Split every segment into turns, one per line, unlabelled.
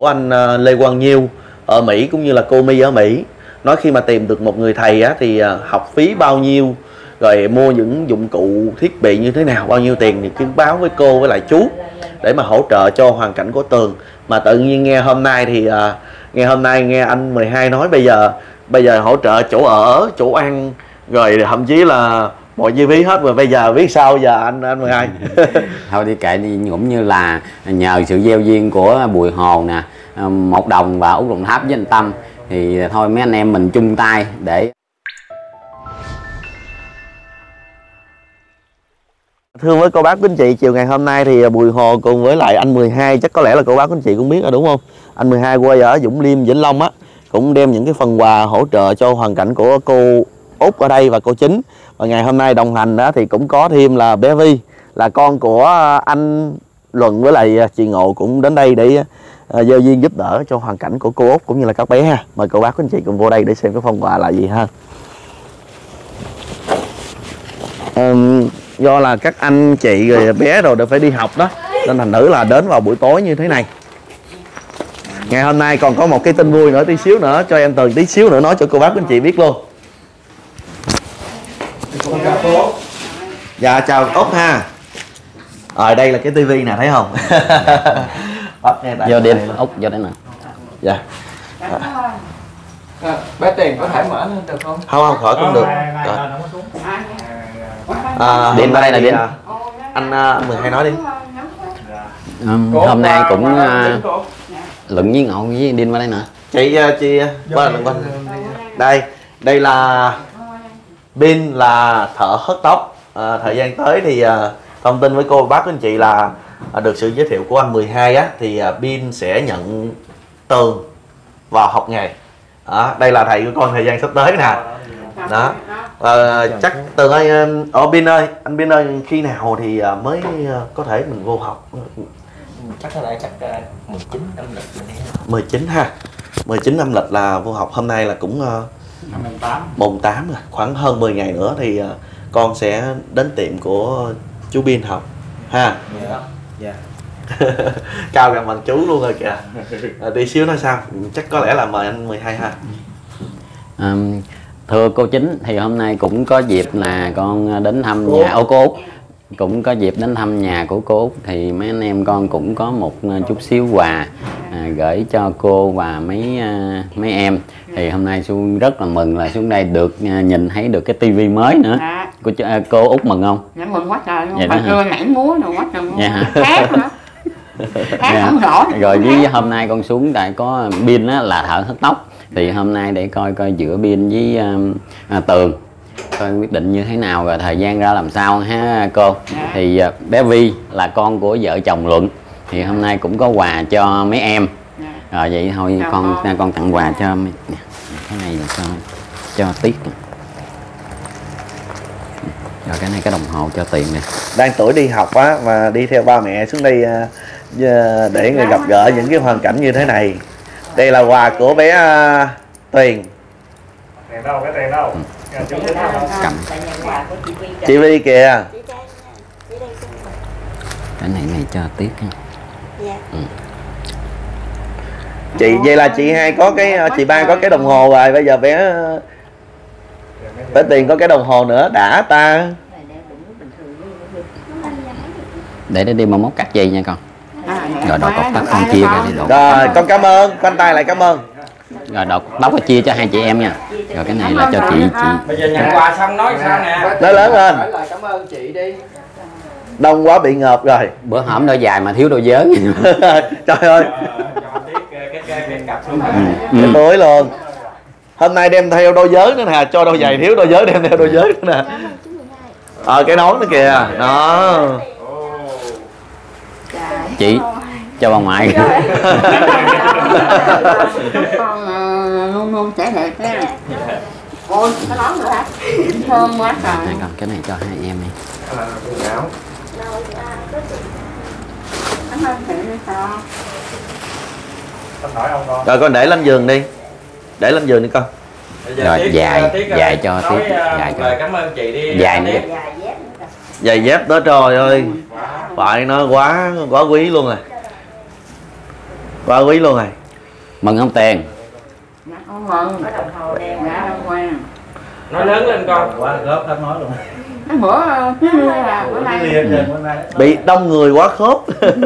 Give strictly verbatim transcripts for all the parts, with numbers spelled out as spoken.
của anh Lê Quang Nhiêu ở Mỹ cũng như là cô My ở Mỹ, nói khi mà tìm được một người thầy á, thì học phí bao nhiêu, rồi mua những dụng cụ thiết bị như thế nào, bao nhiêu tiền thì cứ báo với cô với lại chú để mà hỗ trợ cho hoàn cảnh của Tường. Mà tự nhiên nghe hôm nay thì à, nghe hôm nay nghe anh mười hai nói bây giờ bây giờ hỗ trợ chỗ ở, chỗ ăn, rồi thậm chí là mọi chi phí hết rồi. Bây giờ biết sao giờ anh anh mười hai?
Thôi đi kệ đi, cũng như là nhờ sự gieo duyên của Bùi Hồ nè, Một Đồng và Út Đồng Tháp với anh Tâm, thì thôi mấy anh em mình chung tay để.
Thưa với cô bác quý anh chị, chiều ngày hôm nay thì Bùi Hồ cùng với lại anh mười hai, chắc có lẽ là cô bác quý anh chị cũng biết rồi đúng không? Anh mười hai quê ở Vũng Liêm, Vĩnh Long á, cũng đem những cái phần quà hỗ trợ cho hoàn cảnh của cô Út ở đây và cô Chính. Và ngày hôm nay đồng hành đó thì cũng có thêm là bé Vi, là con của anh Luận với lại chị Ngộ, cũng đến đây để uh, gieo duyên giúp đỡ cho hoàn cảnh của cô Út cũng như là các bé ha. Mời cô bác quý anh chị cùng vô đây để xem cái phần quà là gì ha. Um, do là các anh chị rồi bé rồi đều phải đi học đó, nên thành nữ là đến vào buổi tối như thế này. Ngày hôm nay còn có một cái tin vui nữa, tí xíu nữa cho em Tường tí xíu nữa nói cho cô bác anh chị biết luôn. Dạ chào Út ha. Ở đây là cái tivi nè, thấy không?
Vô đêm Út vô đây nè.
Dạ.
À, bé Tiền có thể mở lên được không?
Không không, khỏi cũng được. À,
Điện qua đây là điện.
Anh uh, mười hai nói đi.
Um, hôm nay cũng uh, Luận với Ngộ với Đinh qua đây nữa.
Chị uh, chị qua lần quanh. Đây, đây là pin là thợ hớt tóc. À, thời gian tới thì uh, thông tin với cô bác anh chị là uh, được sự giới thiệu của anh mười hai á, thì pin uh, sẽ nhận Tường vào học nghề. Đó, đây là thầy của con thời gian sắp tới nè. Đó. À, chắc Tường ơi, ở Bin ơi, anh Bin ơi, khi nào thì mới có thể mình vô học?
Chắc có lẽ chắc mười chín âm lịch mình
mười chín ha. mười chín âm lịch là vô học. Hôm nay là cũng mùng tám rồi, khoảng hơn mười ngày nữa thì con sẽ đến tiệm của chú Bin học ha.
Dạ. Dạ.
Cao gần bằng chú luôn rồi kìa. À, tí xíu nói sao? Chắc có lẽ là mời anh mười hai ha.
Um, thưa cô Chính, thì hôm nay cũng có dịp là con đến thăm nhà ô cô Út, cũng có dịp đến thăm nhà của cô Út, thì mấy anh em con cũng có một chút xíu quà à, gửi cho cô và mấy à, mấy em. Thì hôm nay Xuân rất là mừng là xuống đây được à, nhìn thấy được cái tivi mới nữa.
À.
Cô à, cô Út mừng không?
Dạ mừng quá trời luôn.
Vậy
Bà cưa nhảy múa rồi quá trời luôn.
Dạ hả?
Hát hả? Hát
Dạ.
không rõ.
Rồi với hôm nay con xuống tại có Bin á, là thợ hớt tóc, thì hôm nay để coi coi giữa Bin với à, Tường coi quyết định như thế nào, rồi thời gian ra làm sao ha cô.
Dạ.
Thì à, bé Vi là con của vợ chồng Luận, thì hôm nay cũng có quà cho mấy em.
Dạ.
Rồi vậy thôi
Chào
con
con.
con tặng quà cho mấy, cái này là cho cho Tiết. Rồi cái này cái đồng hồ cho Tiền nè.
Đang tuổi đi học á, mà đi theo ba mẹ xuống đây để người gặp gỡ những cái hoàn cảnh như thế này. Đây là quà của bé uh, Tuyền.
Tiền đâu, cái tiền đâu?
Cầm.
Chị Vi kìa.
Cái này này cho Tiết ha. Ừ.
Chị vậy là chị hai có cái chị ba có cái đồng hồ rồi, bây giờ bé bé Tiền có cái đồng hồ nữa, đã ta.
Để để đi mà móc cắt dây nha con.
À,
Rồi đầu cột tóc con chia ra đi độ.
Rồi con cảm ơn, khoanh tay lại cảm ơn.
Rồi đầu tóc có chia cho hai chị em nha. Rồi cái này là cho chị chị.
Bây giờ nhận quà xong nói sao nè.
Nói lớn lên.
Nói lời cảm ơn chị đi.
Đông quá bị ngợp rồi.
Bữa hổm đôi dài mà thiếu đôi vớ.
Trời ơi. Cái tối luôn. Hôm nay đem theo đôi vớ nữa nè, cho đôi giày thiếu đôi vớ đem theo đôi vớ nữa nè. Ờ cái nón nữa kìa. Đó.
Chị cho bà ngoại.
Con luôn luôn trẻ đẹp nha. Ôi cái nón nữa hả? Thơm quá trời.
Này con cái này cho hai em đi.
Cảm ơn chị sao?
Rồi con để lên giường đi. Để lên giường đi con.
Rồi dài dài cho Tiết, dài cho.
Cảm ơn chị đi.
Dài nữa.
Giày dép đó trời ơi. Phải nó quá quá quý luôn rồi. Quá quý luôn rồi.
Mừng không Tiền?
Dạ con mừng.
Có đồng hồ đeo.
Dạ con quen.
Nói lớn lên con.
Quá góp hết nói luôn.
Cái bữa cái lia là bữa nay
Bị đông người quá khớp.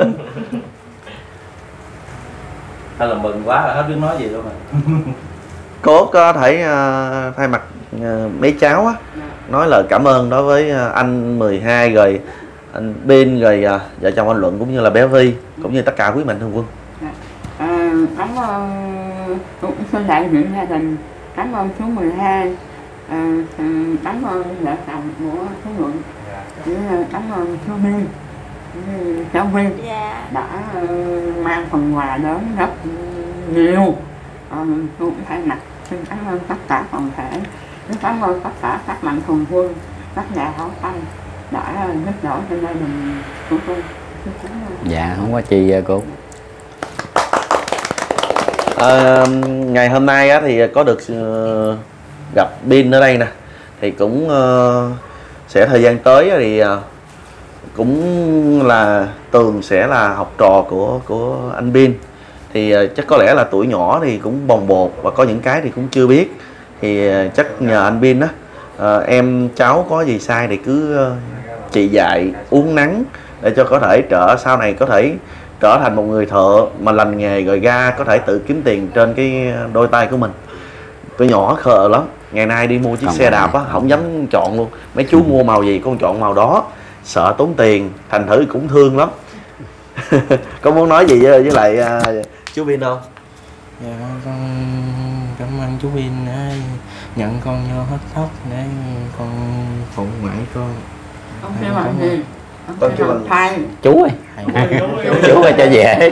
Hay là mừng quá là hết biết nói gì luôn rồi.
Cô có thể uh, thay mặt uh, mấy cháu á nói lời cảm ơn đối với uh, anh mười hai rồi anh Bin rồi uh, vợ chồng anh Luận cũng như là bé Vi cũng như tất cả quý mạnh thường quân.
à, cảm ơn xin đại diện gia đình, cảm ơn số mười hai, à, cảm ơn vợ chồng của số Luận, cảm ơn số Bin, cháu Vinh đã mang phần quà đến rất nhiều. Tôi cũng thay mặt xin cảm ơn tất cả toàn thể, cảm ơn tất cả các mạnh thường quân, các nhà hảo tâm đã giúp đỡ cho gia đình của tôi.
Dạ không có chi cô.
À, ngày hôm nay á, thì có được uh, gặp Bin ở đây nè, thì cũng uh, sẽ thời gian tới thì uh, cũng là Tường sẽ là học trò của của anh Bin, thì uh, chắc có lẽ là tuổi nhỏ thì cũng bồng bột và có những cái thì cũng chưa biết, thì uh, chắc nhờ anh Bin á, uh, em cháu có gì sai thì cứ uh, chỉ dạy uốn nắn để cho có thể trở sau này có thể trở thành một người thợ mà lành nghề rồi ra có thể tự kiếm tiền trên cái đôi tay của mình. Tôi nhỏ khờ lắm, ngày nay đi mua chiếc
Không
xe đạp á không dám chọn luôn, mấy chú mua màu gì con chọn màu đó, sợ tốn tiền, thành thử cũng thương lắm. Có muốn nói gì với, với lại uh, chú Bin không?
Dạ con cảm ơn chú Bin đã nhận con vô hết tóc để con phụ ngoại con.
Ông kêu bằng gì?
Con kêu bằng
thầy.
Chú ơi. Chú ơi cho dễ.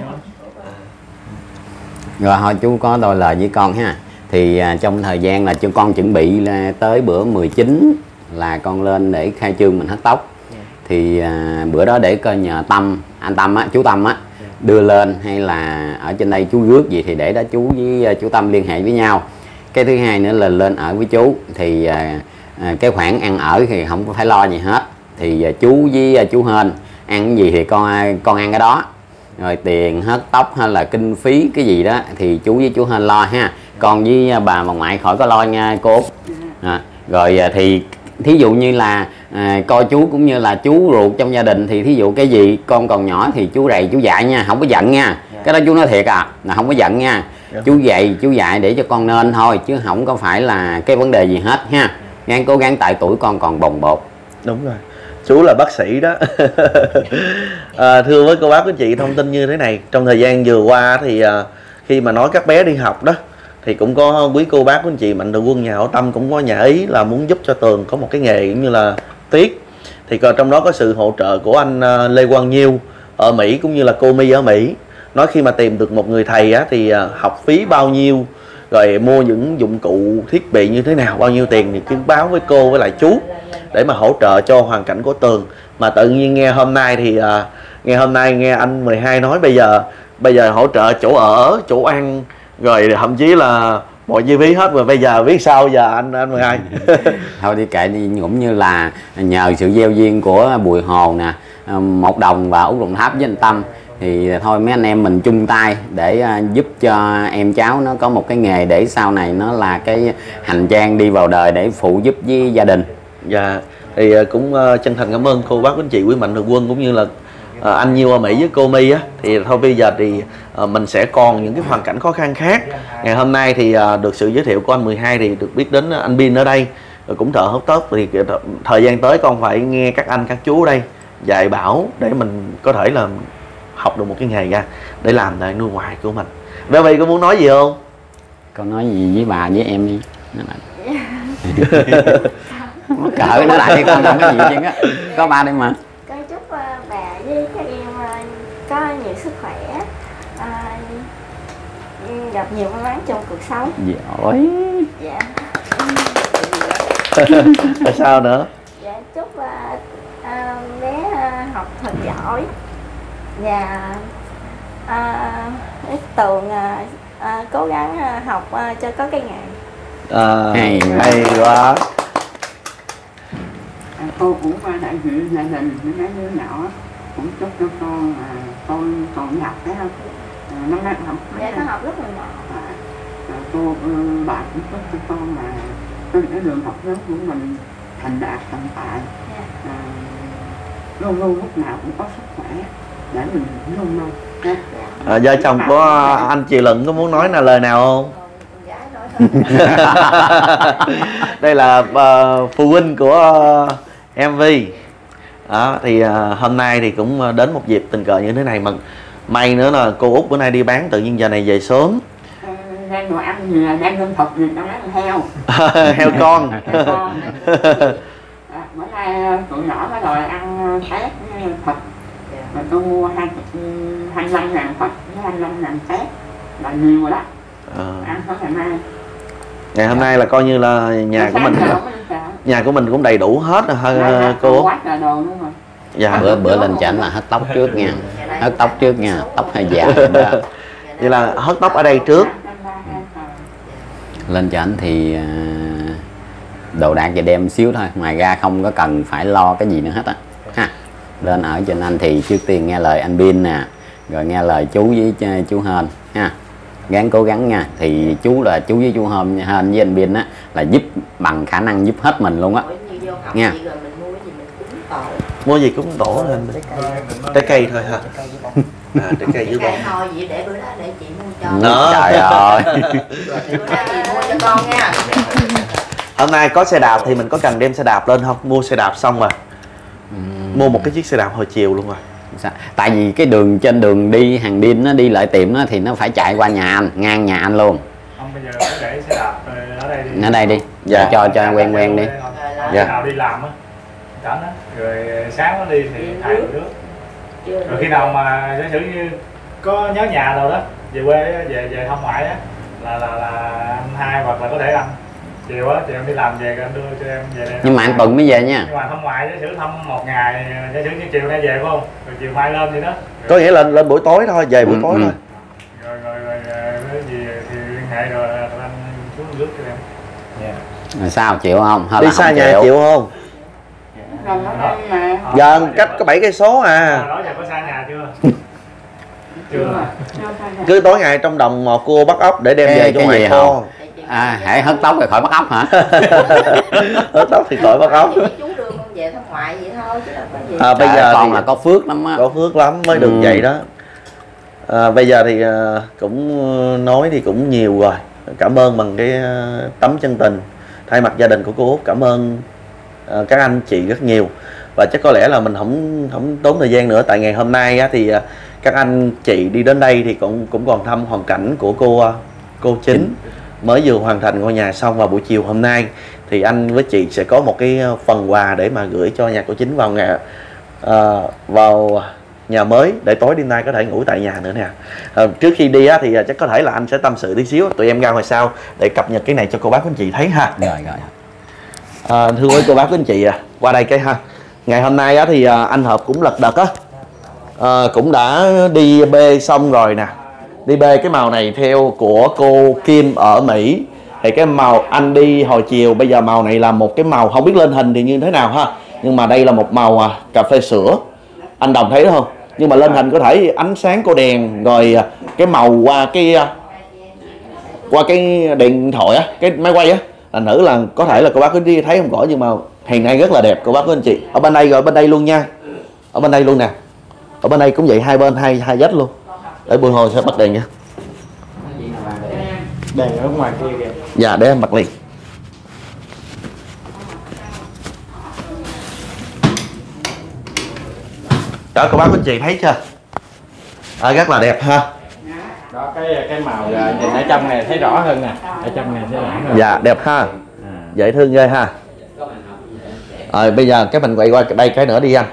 Rồi thôi chú có đôi lời với con ha. Thì à, trong thời gian là cho con chuẩn bị là tới bữa mười chín là con lên để khai trương mình hớt tóc. Thì à, bữa đó để coi nhờ Tâm, anh Tâm á, chú Tâm á đưa lên hay là ở trên đây chú rước gì thì để đó chú với chú Tâm liên hệ với nhau. Cái thứ hai nữa là lên ở với chú thì à, à, cái khoản ăn ở thì không có phải lo gì hết. Thì à, chú với à, chú Hên ăn cái gì thì con con ăn cái đó. Rồi tiền hớt tóc hay là kinh phí cái gì đó thì chú với chú Hên lo ha. Con với bà bà ngoại khỏi có lo nha cô Út. À, rồi à, thì thí dụ như là à, coi chú cũng như là chú ruột trong gia đình thì thí dụ cái gì con còn nhỏ thì chú rầy chú dạy nha, không có giận nha. Cái đó chú nói thiệt à, là không có giận nha. Chú dạy chú dạy để cho con nên thôi chứ không có phải là cái vấn đề gì hết ha. Đang cố gắng tại tuổi con còn bồng bột.
Đúng rồi, chú là bác sĩ đó. À, thưa với cô bác quý chị, thông tin như thế này, trong thời gian vừa qua thì à, khi mà nói các bé đi học đó thì cũng có quý cô bác quý anh chị mạnh thường quân nhà hảo tâm cũng có nhà ý là muốn giúp cho Tường có một cái nghề cũng như là Tiết, thì trong đó có sự hỗ trợ của anh uh, Lê Quang Nhiêu ở Mỹ cũng như là cô My ở Mỹ. Nói khi mà tìm được một người thầy á, thì uh, học phí bao nhiêu rồi mua những dụng cụ thiết bị như thế nào bao nhiêu tiền thì cứ báo với cô với lại chú để mà hỗ trợ cho hoàn cảnh của Tường. Mà tự nhiên nghe hôm nay thì uh, nghe hôm nay nghe anh mười hai nói bây giờ bây giờ hỗ trợ chỗ ở chỗ ăn rồi thậm chí là mọi chi phí hết, rồi bây giờ biết sao giờ anh anh mười hai.
Thôi đi kệ đi, cũng như là nhờ sự gieo duyên của Bùi Hồ nè, Một Đồng và Út Đồng Tháp với anh Tâm thì thôi mấy anh em mình chung tay để giúp cho em cháu nó có một cái nghề để sau này nó là cái hành trang đi vào đời để phụ giúp với gia đình.
Dạ thì cũng chân thành cảm ơn cô bác anh chị quý mạnh thường quân cũng như là À, anh Nhiêu ở Mỹ với cô My á, thì thôi bây giờ thì à, mình sẽ còn những cái hoàn cảnh khó khăn khác. Ngày hôm nay thì à, được sự giới thiệu của anh mười hai thì được biết đến anh Bin ở đây rồi cũng thợ hớt tóc, thì thời gian tới con phải nghe các anh các chú ở đây dạy bảo để mình có thể là học được một cái nghề ra để làm để nuôi ngoài của mình. Bé My có muốn nói gì không?
Con nói gì với bà với em đi. Cỡ nó lại đi con làm cái gì chứ á. Có ba đây mà.
Con chúc uh, bà với các em uh, có nhiều sức khỏe, uh, gặp nhiều may mắn trong cuộc sống.
Giỏi.
Dạ.
Tại sao nữa?
Dạ chúc uh, uh, bé uh, học thật giỏi và uh, Tường uh, uh, cố gắng uh, học uh, cho có cái nghề.
À,
hay,
hay quá.
À, cô cũng qua đại diện gia đình với mấy đứa nhỏ cũng chúc cho con là con còn học thấy không, à, năm nay học
Dạ con học rất là nhỏ.
à, cô bạn cũng có cho con là trên cái đường học lớn của mình thành đạt thành tại, à, luôn luôn lúc nào cũng có sức khỏe để mình luôn luôn nha.
À, vợ chồng của anh chị Luận có muốn nói là lời nào không?
Con gái nói thôi.
Đây là uh, phụ huynh của uh, em vê. Đó, thì uh, hôm nay thì cũng đến một dịp tình cờ như thế này, mà may nữa là cô Út bữa nay đi bán tự nhiên giờ này về sớm.
Đang đồ ăn gì là đang lương thực gì trong đó là heo.
Heo con.
Heo con. À, bữa nay tụi nhỏ nó đòi ăn tép thịt, mà tôi mua hai hai mươi lăm ngàn thịt với hai mươi lăm ngàn tép là nhiều rồi đó.
À.
Ăn hết ngày mai.
Ngày hôm nay là coi như là nhà của mình nhà của mình cũng đầy đủ hết rồi ha cô Út.
Quá trời đồ luôn rồi.
Dạ.
Bữa bữa lên chảnh là hớt tóc trước nha, hớt tóc trước nha, tóc hơi dài đó.
Vậy là hớt tóc ở đây trước.
Lên chảnh thì à, đồ đạc về đem xíu thôi, ngoài ra không có cần phải lo cái gì nữa hết á ha. Lên ở trên anh thì trước tiên nghe lời anh Bin nè, rồi nghe lời chú với chú Hên ha, gắng cố gắng nha. Thì chú là chú với chú Hên Hên với anh Bin á là giúp bằng khả năng giúp hết mình luôn á nha.
Mua gì cũng đổ lên trái cây thôi ha. À, trái cây dưới bông.
Thôi vậy để bữa đó để chị mua cho.
Đó.
Trời ơi.
Bữa đó chị mua cho con nha.
Hôm nay có xe đạp thì mình có cần đem xe đạp lên không? Mua xe đạp xong rồi uhm. mua một cái chiếc xe đạp hồi chiều luôn rồi.
Sao? Tại vì cái đường trên đường đi hàng đêm nó đi lại tiệm nó thì nó phải chạy qua nhà anh, ngang nhà anh luôn.
Không, bây giờ cứ để xe đạp ở đây đi.
Ở đây đi.
Dạ.
Cho cho quen quen đi.
Dạ. Nào đi làm á, cảnh á, rồi sáng nó đi thì thầy nước. Rồi khi nào mà giả sử như có nhớ nhà đâu đó, về quê về về thăm ngoại á, là là là anh hai hoặc là có thể anh chiều á, chiều em đi làm về anh đưa cho em về đây.
Nhưng mà anh tuần mới về nha.
Nhưng mà thăm ngoại giả sử thăm một ngày, giả sử như chiều nay về phải không? Rồi chiều mai lên vậy đó. Rồi
Có nghĩa là lên buổi tối thôi, về buổi
ừ,
tối
ừ.
thôi.
rồi rồi rồi cái gì thì liên hệ rồi anh xuống nước cho em. Dạ.
Rồi sao chịu không? Hay
Đi
là
xa
không
nhà
chịu?
chịu không?
Gần ở đây mà.
Giờ cách có bảy cây số à.
Đó giờ có xa nhà chưa? Chưa.
Cứ tối ngày trong đồng mò cua bắt ốc để đem
Cái-
về cho
cái
ngoại
gì
kho.
không? À, hãy hớt tóc rồi khỏi bắt ốc hả?
Hớt tóc thì khỏi bắt ốc.
Chú đưa con về thăm ngoại vậy thôi chứ đâu có gì.
À, bây
Trời,
giờ
con
thì
là có phước lắm á.
có phước lắm mới được
Ừ.
vậy đó. À, bây giờ thì à, cũng nói thì cũng nhiều rồi. Cảm ơn bằng cái à, tấm chân tình thay mặt gia đình của cô Út, cảm ơn à, các anh chị rất nhiều. Và chắc có lẽ là mình không không tốn thời gian nữa, tại ngày hôm nay á, thì à, các anh chị đi đến đây thì cũng cũng còn thăm hoàn cảnh của cô à, cô Chính mới vừa hoàn thành ngôi nhà xong vào buổi chiều hôm nay. Thì anh với chị sẽ có một cái phần quà để mà gửi cho nhà cô Chính vào nhà à, vào nhà mới để tối đêm nay có thể ngủ tại nhà nữa nè. À, trước khi đi á, thì chắc có thể là anh sẽ tâm sự tí xíu, tụi em ra ngoài sau để cập nhật cái này cho cô bác quý anh chị thấy ha.
Rồi rồi.
À, thưa quý cô bác quý anh chị, à, qua đây cái ha. Ngày hôm nay á, thì à, anh Hợp cũng lật đật á, à, cũng đã đi bê xong rồi nè. Đi bê cái màu này theo của cô Kim ở Mỹ. Thì cái màu anh đi hồi chiều, bây giờ màu này là một cái màu không biết lên hình thì như thế nào ha. Nhưng mà đây là một màu à, cà phê sữa. Anh Đồng thấy đó không? Nhưng mà lên hình có thể ánh sáng của đèn rồi à, cái màu qua cái à, qua cái điện thoại á, cái máy quay á, thành thử là có thể là cô bác cứ đi thấy không rõ, nhưng mà hiện nay rất là đẹp cô bác quý anh chị. Ở bên đây rồi bên đây luôn nha. Ở bên đây luôn nè. Ở bên đây cũng vậy, hai bên hai hai vách luôn. Để Bùi Hồ sẽ bật đèn nha.
Đèn ở ngoài kia kìa.
Dạ để em bật liền. Đó cô bác quý anh chị thấy chưa? À, rất là đẹp ha.
Đó cái cái màu giờ nhìn ở trong này thấy rõ hơn nè. Ở trong này thấy rõ hơn.
Dạ đẹp ha.
À.
Dễ thương ghê ha. Rồi bây giờ cái mình quay qua đây cái nữa đi anh.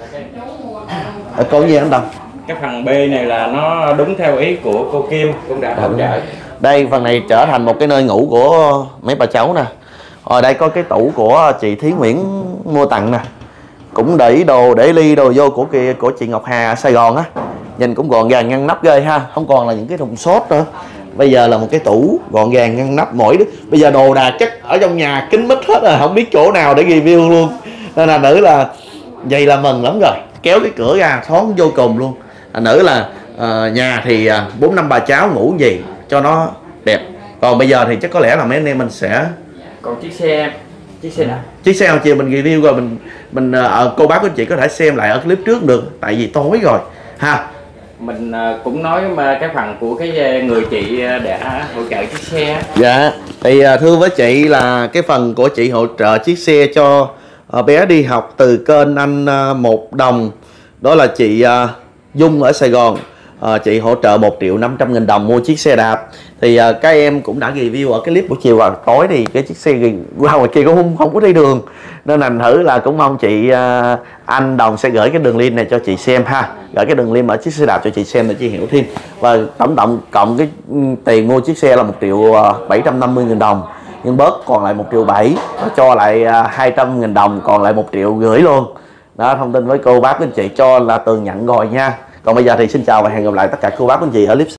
Ở có gì anh Đồng?
Cái phần B này là nó đúng theo ý của cô Kim cũng đã hỗ trợ.
Đây phần này trở thành một cái nơi ngủ của mấy bà cháu nè. Rồi đây có cái tủ của chị Thí Nguyễn mua tặng nè. Cũng để đồ để ly đồ vô của kia của chị Ngọc Hà ở Sài Gòn á. Nhìn cũng gọn gàng ngăn nắp ghê ha, không còn là những cái thùng sốt nữa. Bây giờ là một cái tủ gọn gàng ngăn nắp mỗi đứa. Bây giờ đồ đạc chắc ở trong nhà kín mít hết rồi, không biết chỗ nào để review luôn. Nên là nữ là vậy là mừng lắm rồi. Kéo cái cửa ra thoáng vô cùng luôn. Là nữ là à, nhà thì bốn năm bà cháu ngủ gì cho nó đẹp. Còn bây giờ thì chắc có lẽ là mấy anh em mình sẽ
còn chiếc xe chiếc xe nào
chiếc xe nào chiều mình review rồi mình mình uh, cô bác của chị có thể xem lại ở clip trước được, tại vì tối rồi ha.
Mình uh, cũng nói mà cái phần của cái người chị đã hỗ trợ chiếc xe.
Dạ thì uh, thưa với chị là cái phần của chị hỗ trợ chiếc xe cho uh, bé đi học từ kênh anh uh, một đồng, đó là chị uh, Dung ở Sài Gòn. Uh, chị hỗ trợ một triệu năm trăm nghìn đồng mua chiếc xe đạp. Thì uh, các em cũng đã review ở cái clip buổi chiều và tối thì cái chiếc xe qua ngoài kia cũng không, không có đi đường, nên thành thử là cũng mong chị uh, anh Đồng sẽ gửi cái đường link này cho chị xem ha, gửi cái đường link ở chiếc xe đạp cho chị xem để chị hiểu thêm. Và tổng cộng cộng cái tiền mua chiếc xe là một triệu bảy trăm năm mươi nghìn đồng, nhưng bớt còn lại một triệu bảy, cho lại uh, hai trăm nghìn đồng, còn lại một triệu gửi luôn. Đó, thông tin với cô bác anh chị cho là Tường nhận rồi nha. Còn bây giờ thì xin chào và hẹn gặp lại tất cả cô bác anh chị ở clip